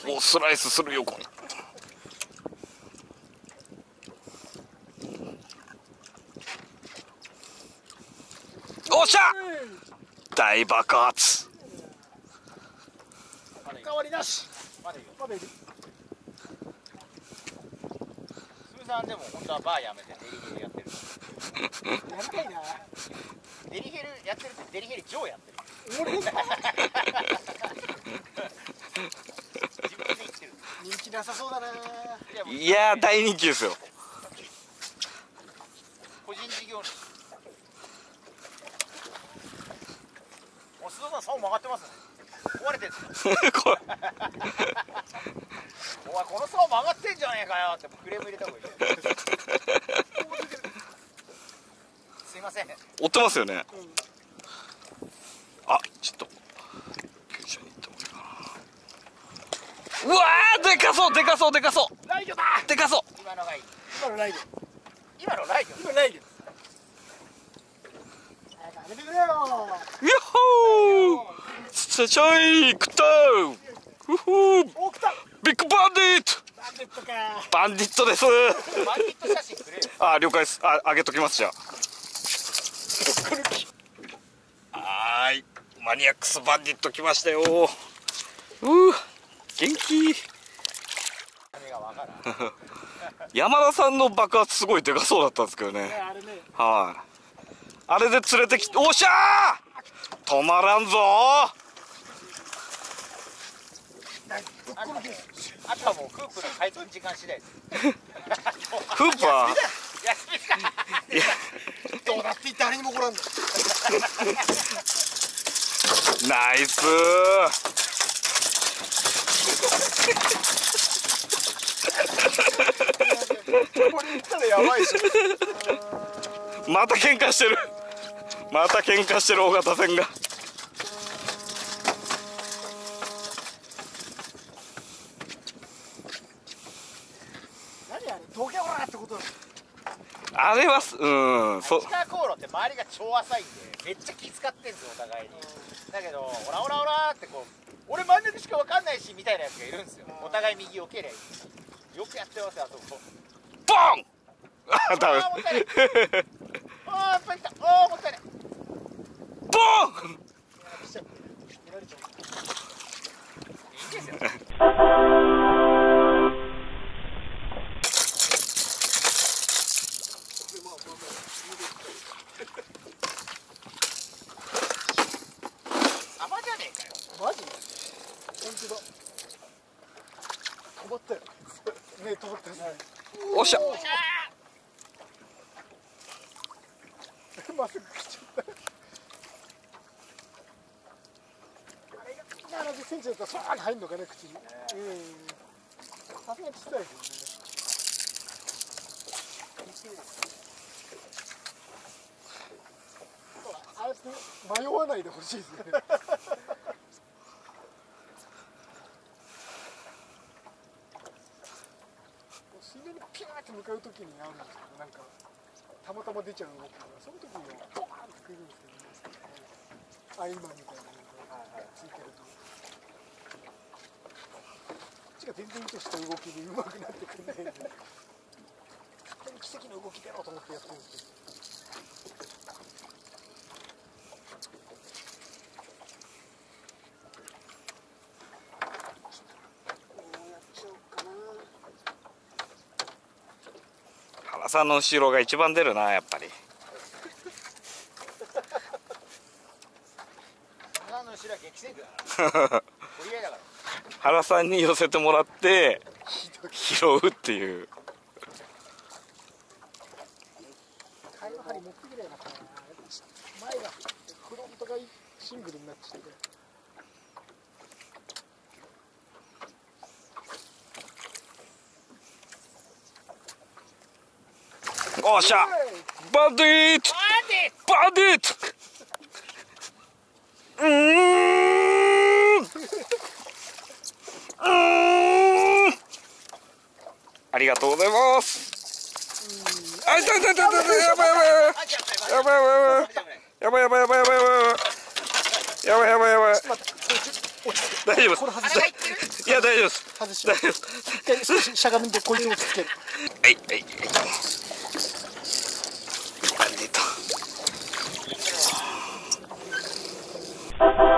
おスライスする横に。おっしゃ大爆発。 変わりなし。まだいいよ。まだいる。すみさんでも本当はバーやめてデリヘルやってる。やりたいな。デリヘルやってるってデリヘル上やってる。俺自分で言ってる。人気なさそうだな。 いやー大人気ですよ。 個人事業主。お須藤さん竿曲がってますね。壊れてるんですよ。おいこの竿曲がってんじゃねえかよってクレーム入れた方がいい。すいません。 追ってますよね。あちょっと救助に行った方がいいかな。うわーでかそうでかそうでかそう。 ライギョだ。 でかそう。 今のがいい。今のライギョ。今のライギョ。今ライギョ。 やめてくれよ。 ヤッホー。ちょい食ったー。ふふー。 お来た。 ビッグバンディット。 バンディットか。 バンディットです。 バンディット写真くれよ。 あ了解です。あげときますじゃあ。はーいマニアックスバンディット来ましたよ。元気。山田さんの爆発すごいでかそうだったんですけどね。はい、あれで連れてきて、おっしゃー止まらんぞー。 あとはもうフープの回転時間次第です。 フープは休みか。どうだって誰にも来らんの。 ナイスー。 これ言ったらやばいし。 また喧嘩してる。また喧嘩してる大型船が。 何あれどけおらってことなの。 あれは地下航路って周りが超浅いんでめっちゃ気使ってんですよお互いに。だけどオラオラオラってこう俺真ん中しか分かんないしみたいなやつがいるんですよ。お互い右避けりゃいい。よくやってますよあそこ。 ボン。あダメ。 あーもったいない。あーやっぱり来た。あーもったいない。 ボン。 いいんですよ。サバじゃねえかよ。マジ？本当だ。止まったよ。ね止まったですね。 おっしゃ。 まっすぐ来ちゃった。あれが70センチだったらそーに入るのかね口に。さすがにちっちゃいですよね。あいつ迷わないでほしいですね。水面にピューって向かうときにあるんですけど、なんかたまたま出ちゃう動きがその時にはポワーンってくるんですけどね。アイマンみたいなのがついてると、こっちが全然意図した動きで上手くなってくれないんで、奇跡の動きだろうと思ってやってるんですけど。 原さんの後ろが一番出るなやっぱり。 原の後ろは激戦区だから。取り合いだから。 原さんに寄せてもらって拾うっていう。 貝の針持ってくれよかったな。前がフロントがシングルになっちゃって。 おっしゃバンディットバンディット。ありがとうございます。あいたいたいたいた、やばいやばいやばいやばいやばいやばいやばいやばいやばいやばいやばいやばいやばいやばい。 大丈夫これ外しあれがいってる。 いや大丈夫です外し大丈夫です一回少ししゃがんでこいつをつける。 はいはいはいあ出た